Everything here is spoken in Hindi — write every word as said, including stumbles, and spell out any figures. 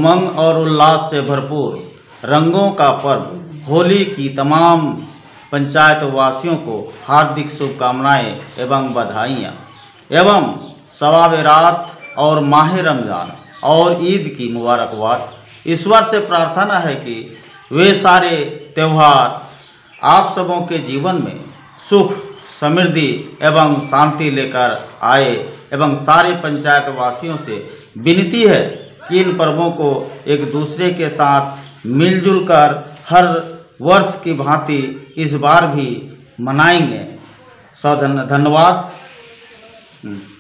उमंग और उल्लास से भरपूर रंगों का पर्व होली की तमाम पंचायत वासियों को हार्दिक शुभकामनाएं एवं बधाइयाँ एवं सवाब रात और माह रमज़ान और ईद की मुबारकबाद। ईश्वर से प्रार्थना है कि वे सारे त्यौहार आप सबों के जीवन में सुख, समृद्धि एवं शांति लेकर आए एवं सारे पंचायत वासियों से विनती है कि इन पर्वों को एक दूसरे के साथ मिलजुल कर हर वर्ष की भांति इस बार भी मनाएंगे। सौ धन्यवाद।